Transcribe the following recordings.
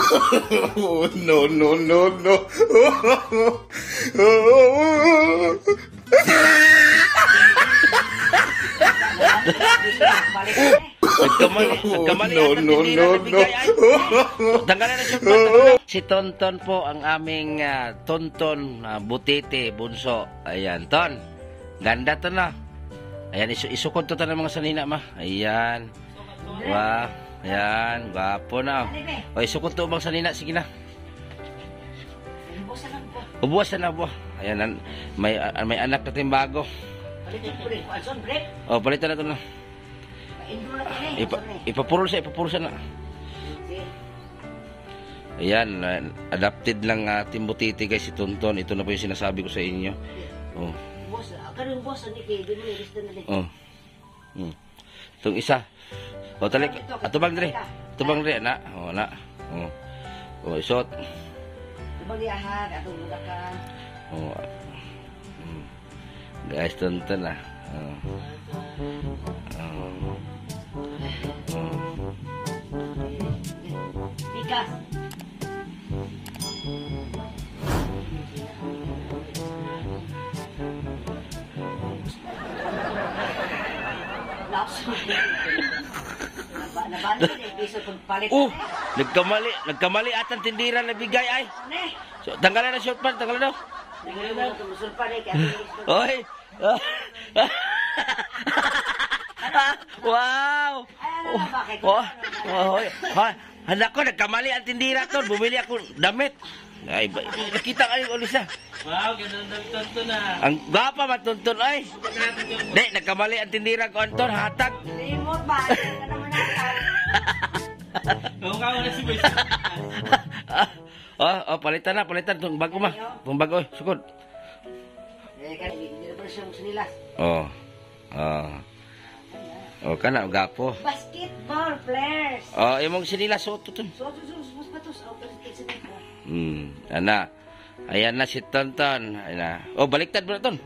No, no, no, no. Nagkamali No, at no, tindira no, na bigay ay. Tanggalin na siya pa. Si Tonton po ang aming Tonton Butiti Bunso. Ayan, Ton. Ganda to na. Ayan, isukod to ng mga sanina ma. Ayan. Wow. Ayan, gwapo na. O, isukod to bang sanina. Sige na. Ubuwasan na po. Ayan, may anak natin bago. O, palitan na to na. Ipapurol siya na. Ayan, adapted lang Team Butiti guys, si Tonton. Ito na po yung sinasabi ko sa inyo. Oh. Oh. Itong isa. O, talik. Atubang dre. Atubang dre, na. O, na. O, isot. Atubang diahan, atong mudakan. O. Guys, Tonton na. Tikas. Nagkamali atang tindira na bigay ay. So, tanggalan na short pan, tanggalan na. Oy. Wow. Anak ko, nagkamali ang tindira to. Bumili ako damit. Ay, nakita ka yung ulisa. Wow, ganun ng Tonton na. Ang gapa matunton ay. Di, nagkamali ang tindira ko, Anton. Hatag. Limot ba? Ano naman hatag? Kung ka na si Boy. Palitan na. Itong bago ma. Itong bago, sukod. Kana, gapo. Basketball players. Imong sinilas, suot to. Ana. Ayan na si Tonton. Ayan na. Baliktad mo na, Ton.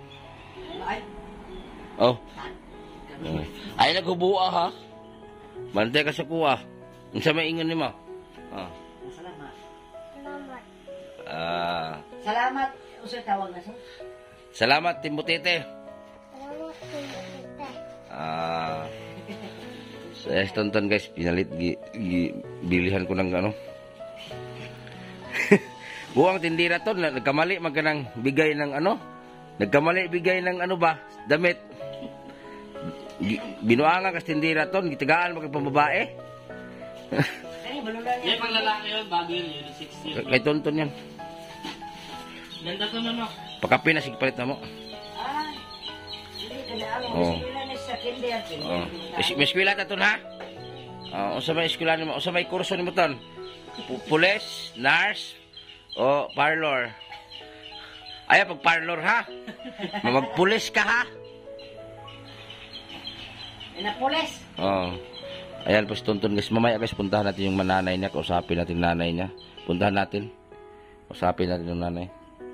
Ay, naghubuha, ha? Bantay ka sa kuha. Ang sa may ingon ni mo. Salamat. Salamat. Salamat. Usa tawag na sa? Salamat, Team Butiti. Sa Tonton guys, pinalit bilihan ko ng ano. Buang tindira to, nagkamali magkanang bigay ng ano? Nagkamali bigay ng ano ba? Damit. Binuanga kas tindira to, gitagaan maging pambabae. Yan pang lalaki yun, bago yun, 6 years. Kay Tonton yan. Ganda to naman. Pakapi na sige palit na mo. May eskwela ta ton ha? Unsa may eskwela nimo? Unsa may kurso nimo ton? Pulis, nurse, o parlor? Ay, pag parlor ha? Magpulis ka ha? Napulis. Ayan po si Tonton guys. Mamaya guys, puntahan natin yung mananay niya. Kausapin natin nanay niya. Puntahan natin. Kausapin natin yung nanay.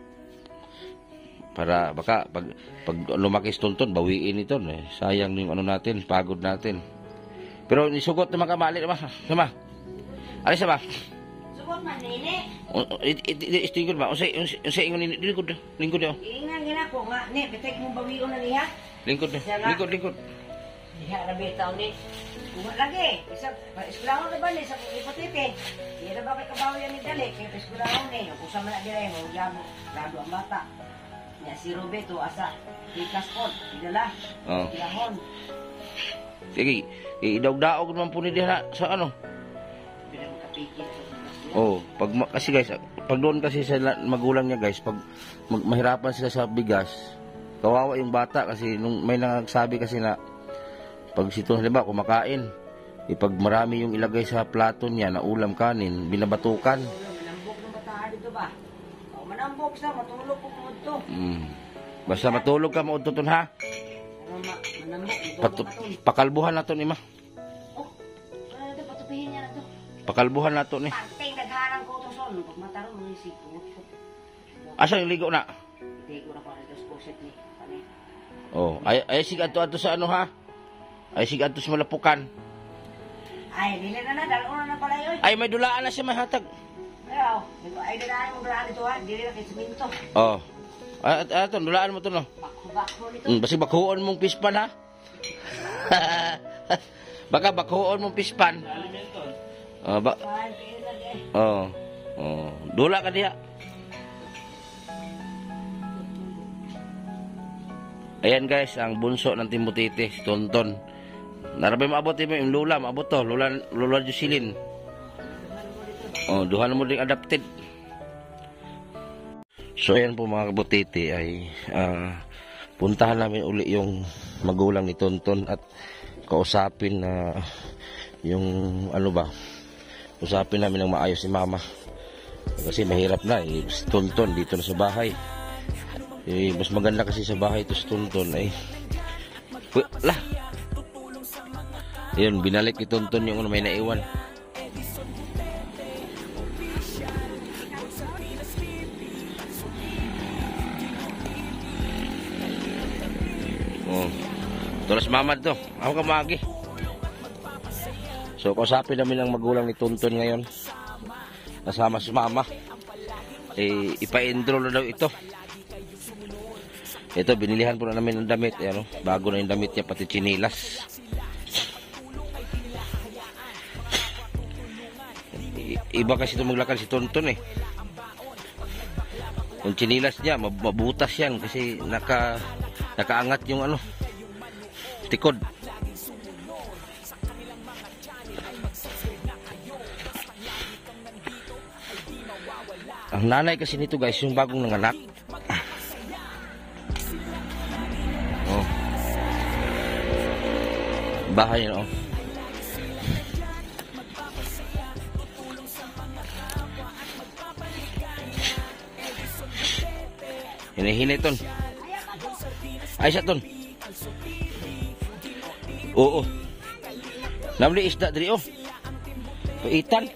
Para baka pag lumaki si Tonton, bawiin ito. Sayang yung ano natin, pagod natin. Pero nisugot na makamali naman. Sama. Alis ba? Sugot man nini. Istingkod ba? Unsay ingon ni lingkod niyo. Ingan gina ko nga ni betek mo bawion na niya. Lingkod. Diha ra bitaw ni. Kuma lagi. Isa eskwelahan na ba ni sa Butiti? Di ra ba kay kabawian ni dali kay eskwelahan ni. Usa man na dire mo labo ang bata. Ya si Roberto asa ikas pod idala. Kilahon. Sige, idaog-daog naman po ni diha sa ano. Bilang kapikit. Kasi guys, pag doon kasi sa magulang niya guys, pag mahirapan sila sa bigas, kawawa yung bata kasi nung may nagsabi kasi na pag sito halimbawa kumakain, pag marami yung ilagay sa plato niya na ulam kanin, binabatukan. Manambok ng bata dito ba? Manambok sa matulog ko to. Basta matulog ka mo ton ha. Pakalbuhan na to ni ma. Patupihin niya na to. Pakalbuhan na to ni. Pantay nagharang ko to son pag mataron mo si ko. Asa yung ligo na? Ligo na pa sa poset ni. Ay sig adto sa ano ha? Ay sig adto sa malapukan. Ay dili na dalo na pala yoy. Ay may dulaan na siya mahatag. Ikaw, ay dadaan mo dadaan ito ha, dili na kay siminto. Oh. Ton, dulaan mo to no. Bakho nito. Basi bakhuon mong pispan ha. Baka bakhuon mong pispan. Lalim yan, Ton. Mahal, kaya lang eh. Oh. Oh, dula ka diha. Ayan guys, ang bunso ng Timotite, si Tonton. Narabay maabot yung lula, maabot to, lula Jocelyn. Oh, duhan mo ding adopted. So ayan po mga kabutiti ay puntahan namin uli yung magulang ni Tonton at kausapin na yung ano ba, usapin namin ng maayos si mama. Kasi mahirap na si Tonton dito na sa bahay. Mas maganda kasi sa bahay ito si Tonton ay lah. Yun, binalik ni Tonton yung may naiwan. Oh. Tulas mamad to. Ako kamagi. So, kausapin namin ang magulang ni Tonton ngayon. Kasama si mama. Ipa-enroll na daw ito. Ito, binilihan po na namin ng damit. Ayan, bago na yung damit niya, pati chinilas. Iba kasi ito maglakad si Tonton eh. Yung chinilas niya, mabutas yan kasi nakaangat yung ano, tikod. Ang nanay kasi nito guys, yung bagong nanganak. Oh. Bahay na oh. Hinihinay ton. Ay sa ton. Oo. Namli isda diri oh. Paitan.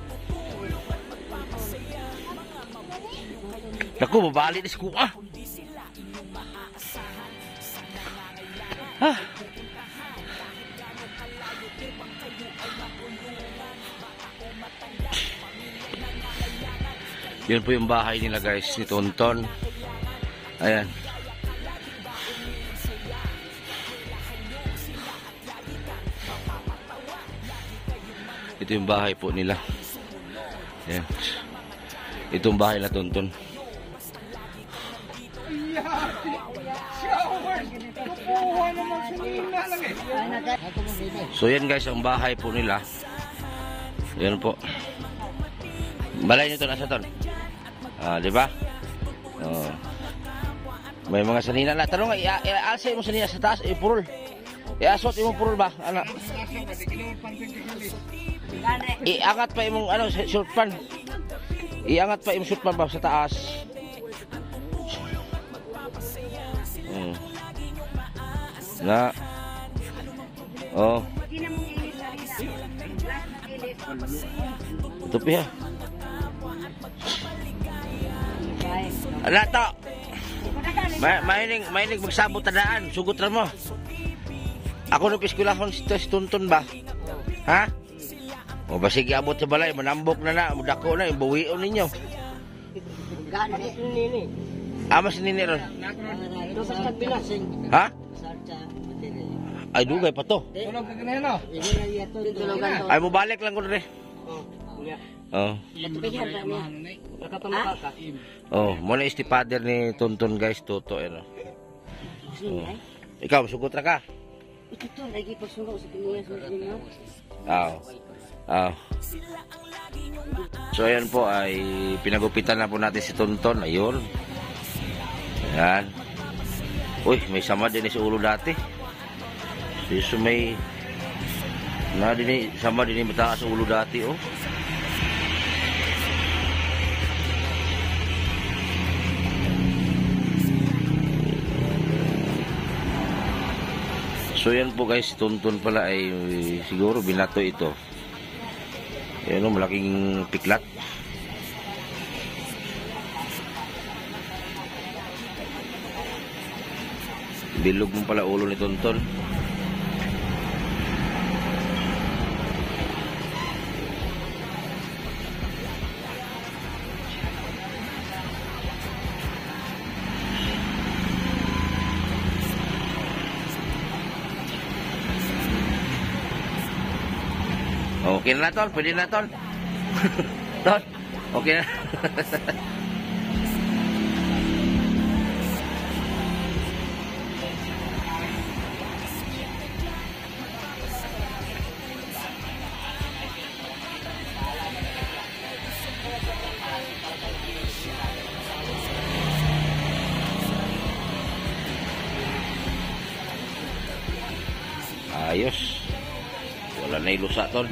Naku, mabali ni ko ah. Yun po yung bahay nila guys, ni Tonton. Ayan. Ito yung bahay po nila. Ayan. Ito yung bahay na Tonton. So yan guys, ang bahay po nila. Yan po. Balay nito nasa ton. Di ba? Oh. May mga sanina na. Tanong nga, i-alsay mo sanina sa taas, purol. I-asot mo purol ba? Ano? Iangat pa imong ano, short pan. Iangat pa imong short pan ba sa taas. Na. Oh. Tupi ha. Ala to. Mainig magsabot tadaan, sugot ra mo. Ako no piskulahon si Tonton ba? Ha? O basig abot sa balay, manambok na mudako na, ibuwion ninyo. Mas nini ron. Ha? Ay dugay pa to. Ay mo balik lang ko re. Oh. Oh, mo na isti father ni Tonton guys, toto ano. Oh. Ikaw sugot ra ka? Ito lagi pagsugo sa pinuya sa inyo. So ayan po ay pinagupitan na po natin si Tonton. Ayun. Ayan. Uy, may sama din sa ulo dati. So may sama din mataas sa ulo dati oh. So yan po guys, Tonton pala ay siguro binato ito. Yan o, malaking piklat. Bilog mo pala ulo ni Tonton. Okay na, Ton. Pwede na, Ton. Ton, okay na. Ayos. Wala na ilusa, Ton.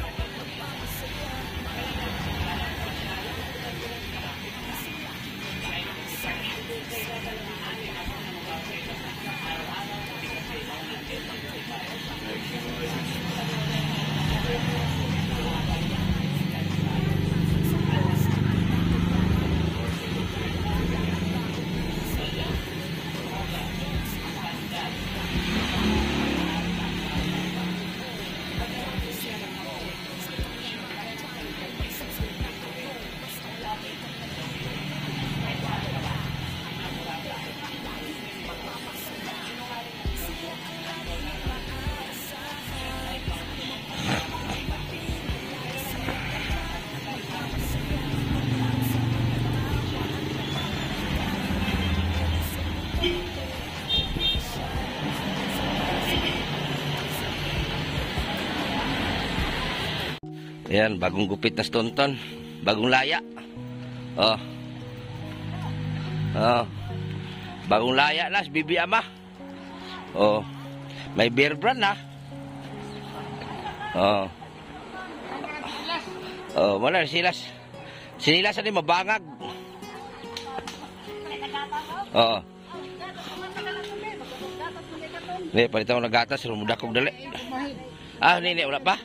Ayan, bagong gupit na stonton. Bagong laya. Oh. Oh. Bagong laya na, si Bibi Ama. Oh. May beer brand na. Oh. Oh, mana silas. Sinilas ani mabangag. Oh. Ni, palitan ko ng gatas, rumudak ko dali. Ah, ni, wala pa?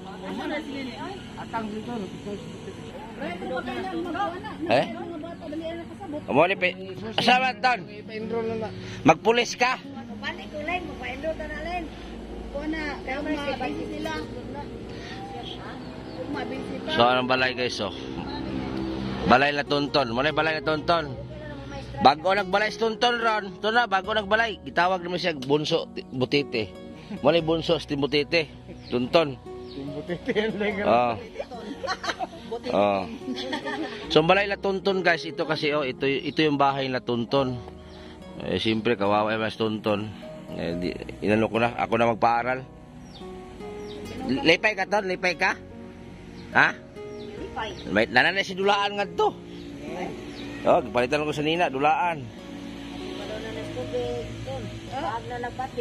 Eh? Amo ni pe. Asaman ton. Magpulis ka. Balik ko len, magpa-enroll ta na len. Ko na, kaya mabisi sila. Mabisi pa. So anong balay guys oh. Balay na tunton. Mo na balay na tunton. Bago nagbalay sa tunton ron. To na bago nagbalay. Gitawag naman siya bunso butite. Mo na bunso sa butite. Tunton. Oh. Oh. So balay na tunton guys, ito kasi oh, ito yung bahay na tunton. Eh siyempre kawawa yung mas tunton. Inano ko na, ako na magpaaral. Lipay ka ton, lipay ka? Ha? Lipay. May nananay si dulaan nga to. Oh, palitan ko sa nina, dulaan. Wala na ng tubig, ton. Baag na nagpati.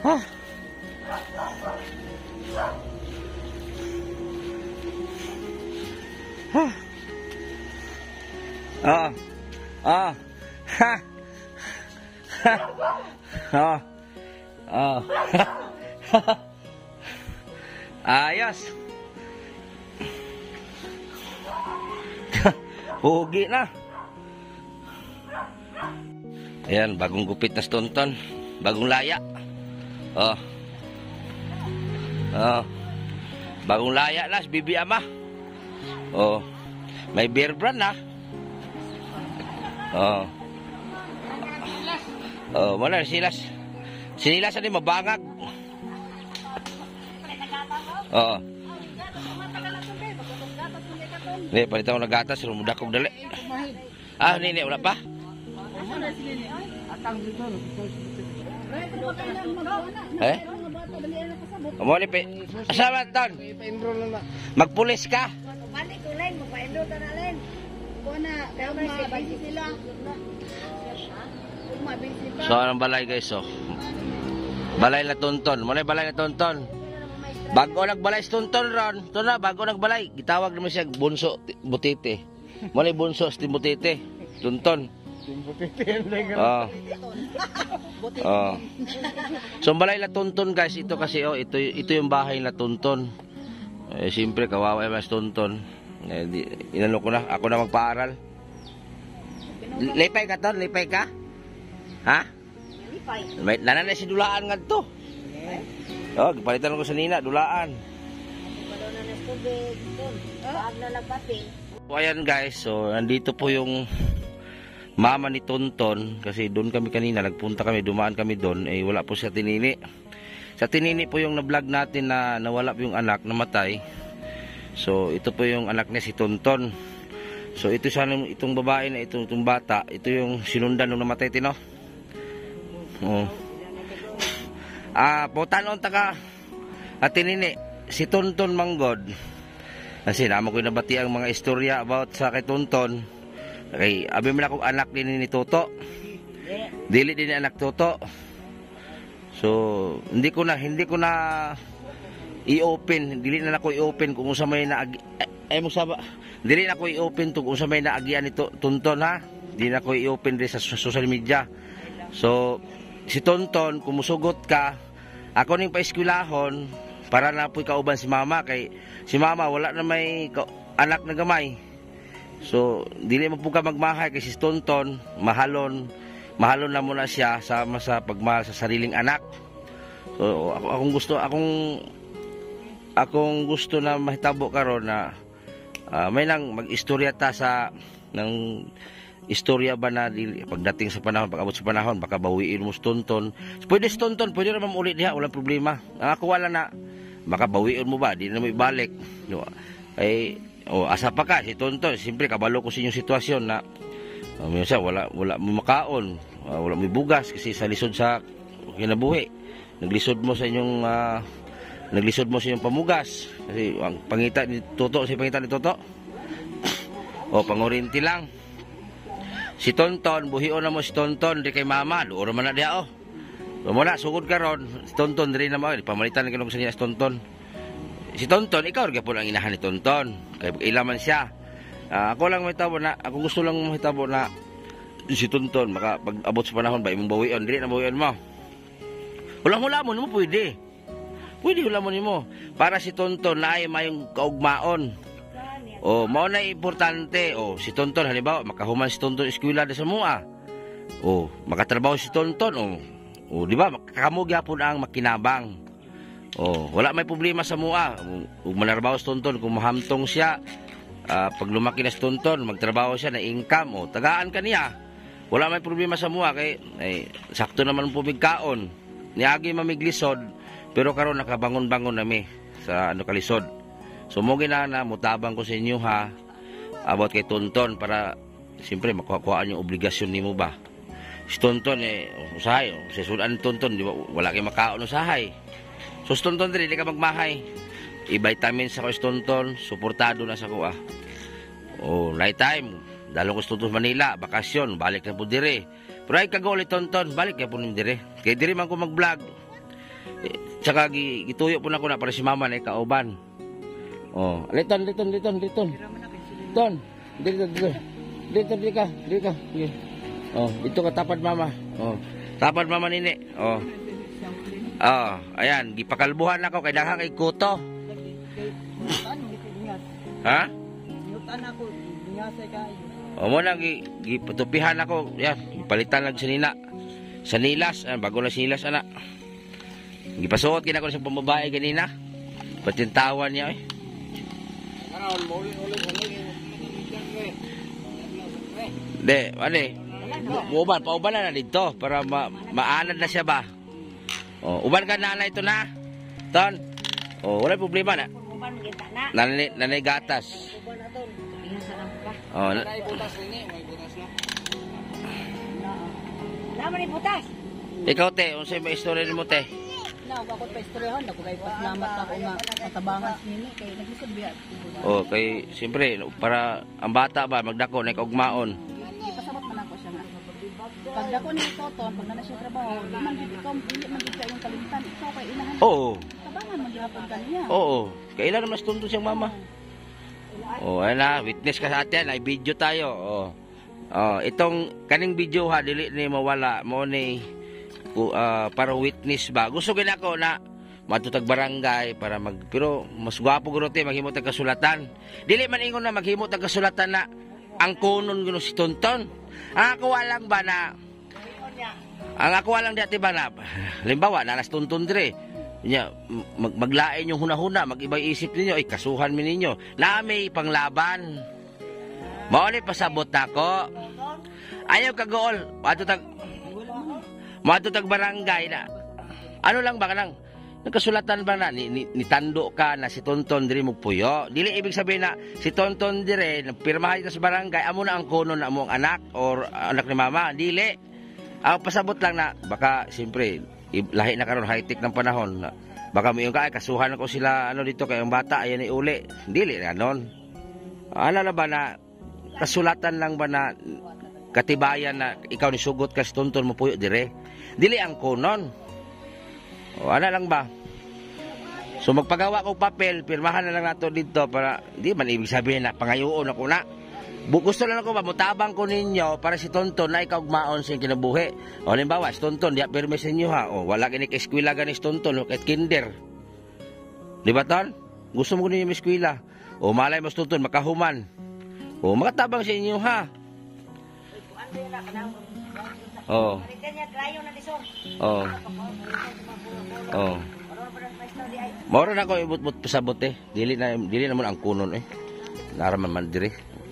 Ah. Ah. Oh. Oh. Ha. Ha. Oh. Oh. Ayos. Pugi na. Ayan, bagong gupit na stonton. Bagong laya. Oh. Oh. Bagong laya na, si Bibi Ama. Oh. May beer brand na. Oh. Oh, mana silas. Sinilas ani mabangag. Oh. Ni palitan ko nagatas, rumuda ko dali. Ah, ni wala pa. Eh? Mo ni pe. Asama ton. Magpulis ka. Balik ko line, magpa-enroll ka na line. Kuna, pero mabisi sila. Mabisi pa. So, anong balay guys, oh. Balay na tonton. Muna balay na tonton. Bago nagbalay si tonton ron. Ito na, bago nagbalay. Gitawag naman siya, bunso, butite. Muna bunso, si butite. Tonton. Oh. Oh. So, balay na tonton guys. Ito kasi, oh, ito yung bahay na tonton. Eh, siyempre, kawawa yung mas tonton. Eh, inano ko na, ako na magpaaral. Lipay ka, Ton? Lipay ka? Ha? May nanan na si dulaan nga to. Oh, palitan ko sa nina, dulaan. So, ayan guys, so nandito po yung mama ni Tonton. Kasi doon kami kanina, nagpunta kami, dumaan kami doon. Eh, wala po sa Tinini. Sa Tinini po yung na-vlog natin na nawala po yung anak, namatay. So, ito po yung anak niya si Tonton. So, ito sana itong babae na itong bata, ito yung sinundan nung namatay, Tino. Oh. Potanon taka at Tinini, si Tonton Manggod. Kasi naman ko nabati ang mga istorya about sa kay Tonton. Okay, abi man akong anak din ni Toto. Dili din anak Toto. So, hindi ko na i-open, dili na ako i-open kung usa may mo saba. Dili na ako i-open kung usa may naagian ni Tonton ha. Dili na ako i-open din sa social media. So, si Tonton, kumusugot ka, ako ning paeskwelahon para na po'y kauban si mama kay si mama wala na may anak na gamay. So, dili mo po ka magmahay kay si Tonton, mahalon na muna siya sama sa pagmahal sa sariling anak. So, akong gusto na mahitabo karon na may nang mag-istorya ta sa ng istorya ba na pagdating sa panahon, pag-abot sa panahon, baka bawiin mo si Tonton. Pwede si Tonton, pwede naman ulit diha, walang problema. Ang ako wala na, baka bawiin mo ba, di na mo ibalik. Ay, asa pa ka, si Tonton, siyempre kabalo ko sa inyong sitwasyon na minsan wala mo makaon, wala mo bugas kasi sa lisod sa kinabuhi. Naglisod mo sa inyong pamugas kasi ang pangita ni Toto, si pangita ni Toto. O pangurinti lang. Si Tonton, buhion na mo si Tonton di kay mama, doon man na diha oh. So muna sugod karon, si Tonton diri na mo, pamalitan ka nung sa niya si Tonton. Si Tonton, ikaw gyapon ang inahan ni Tonton. Kay ilaman siya. Ako lang mahitabo na, ako gusto lang mahitabo na si Tonton maka pag-abot sa panahon ba imong bawion, dili na bawion mo. Hulam-hulamon mo pwede. Pwede hulamon mo para si Tonton na ay mayong kaugmaon. Oh, mao na importante. Oh, si Tonton halimbawa makahuman si Tonton eskwela sa mua. Oh, makatrabaho si Tonton. Oh, di ba? Kamo gyapon ang makinabang. Oh, wala may problema sa mua. Ug manarbaho si Tonton kung mahamtong siya. Pag lumaki na si Tonton, magtrabaho siya na income. Oh, tagaan kaniya. Wala may problema sa mua kay sakto naman po bigkaon. Niagi mamiglisod, pero karon nakabangon-bangon nami sa kalisod. So mo ginana mutabang ko sa inyo ha about kay Tonton para siyempre makuha yung obligasyon nimo ba. Si Tonton usahay, sa sudan Tonton di ba wala kay makaon usahay. So si Tonton diri di ka magmahay. I-vitamins ako si Tonton, suportado na sa kuha. Oh, night time, dalo ko sa Tonton Manila, bakasyon, balik na po dire. Pero ay kagaw ulit Tonton, balik na po dire. Kay dire man ko mag-vlog. Tsaka gituyo po na ko na para si mama na ikauban. Oh, liton. Ton. Dito ka. Sige. Oh, dito ka tapad mama. Oh. Tapad mama nini. Oh. Oh, ayan, gipakalbuhan ako kay daghang kay kuto. Ha? Yutan ako, binyasay kayo. O mo na gipatupihan ako. Yan, palitan lang sa nilas, bago na silas ana. Gipasuot kina ko sa pambabae ganina. Patintawan niya eh. De, pauban na dito para maanad na siya ba. Oh, uban ka nanay ito na. Ton. Oh, wala problema na. Uban kita na. Nanay gatas. Uban na ton. Pinasa lang pa. Oh, May butas rin may butas na. Naman ni butas. ikaw te, unsay may istorya nimo te? Na ako pa istoryahan, ako kay pasalamat ako nga matabangan nini kay nagisabihan. Oh, kay siyempre para ang bata ba magdako na kaugmaon. Ipasabot man ako siya nga. Pag dako ni Toton, pag na siya trabaho, di man gid ikaw, hindi man gid kayong kalimtan. Ikaw kay inahan. Oo. Tabangan man gyapon kaniya. Oo. Kailan naman tundo siyang mama? Oh, ayun na, witness ka sa atin, ay video tayo. Oh. Oh, itong kaning video ha dili ni mawala mo ni para witness ba. Gusto gid ako na matutag barangay para pero mas gwapo guro te maghimo tag kasulatan. Dili man ingon na maghimo tag kasulatan na ang kunon gino si Tonton. Ang ako walang ba na ang ako walang dati ba na limbawa na nas Tonton dire. Nya maglain yung hunahuna, mag-ibang isip ninyo ay kasuhan mi ninyo. Na may panglaban. Mao ni pasabot nako. Ayaw ka gool. Matutag barangay na. Ano lang ba kanang nagkasulatan ba na nitando ka na si Tonton dire magpuyo? Dili ibig sabihin na si Tonton dire pirmahan sa barangay amo na ang kuno na among anak or anak ni mama. Dili. Ang pasabot lang na baka siyempre lahi na karon high-tech ng panahon. Baka mo yung kasuhan ako sila ano dito kay ang bata ayan ni uli. Dili na non. Ano na ba na kasulatan lang ba na katibayan na ikaw ni sugot ka si Tonton mo puyo dire? Dili ang kunon. O ano lang ba? So magpagawa ko papel, pirmahan na lang nato dito para di man ibig sabihin na pangayoon ako na. Gusto lang ako ba mutabang ko ninyo para si Tonton na ikaw maon sa kinabuhi. O halimbawa si Tonton di permis ninyo ha. O wala gini ka eskwela gani si Tonton kahit kinder. Di ba ton? Gusto mo ko ninyo eskwela. O malay mo si Tonton makahuman. O makatabang sa inyo ha. Oh. Oh. Oh. Moro na ko ibut-but pasabot eh. Dili na mo ang kunon eh. Naraman man diri.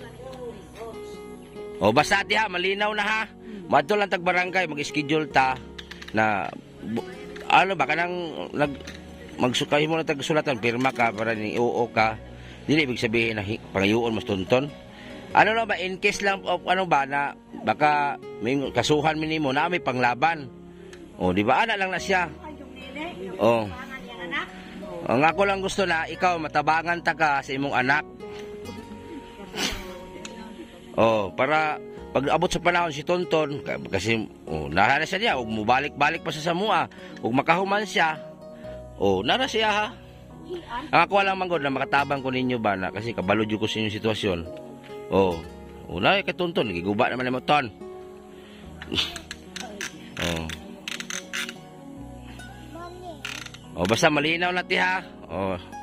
Oh, basta diha malinaw na ha. Madto lang tag barangay mag-schedule ta na ano ba kanang magsukay mo na tag sulatan pirma ka para ni oo ka. Dili ibig sabihin na pangayoon mas Tonton. Ano na ba in case lang of ano ba na baka may kasuhan mi nimo na may panglaban. Oh, di ba ana lang na siya. Oh. Ang ako lang gusto na ikaw matabangan ta ka sa imong anak. Oh, para pag abot sa panahon si Tonton kasi nara siya niya ug mubalik-balik pa sa samua ug makahuman siya. Oh, nara siya ha. Ang ako lang manggod na makatabang ko ninyo ba na kasi kabalo jud ko sa inyong sitwasyon. Oh. Una kay Tonton giguba naman mo ton. Oh. Oh, basta malinaw na ti ha. Oh.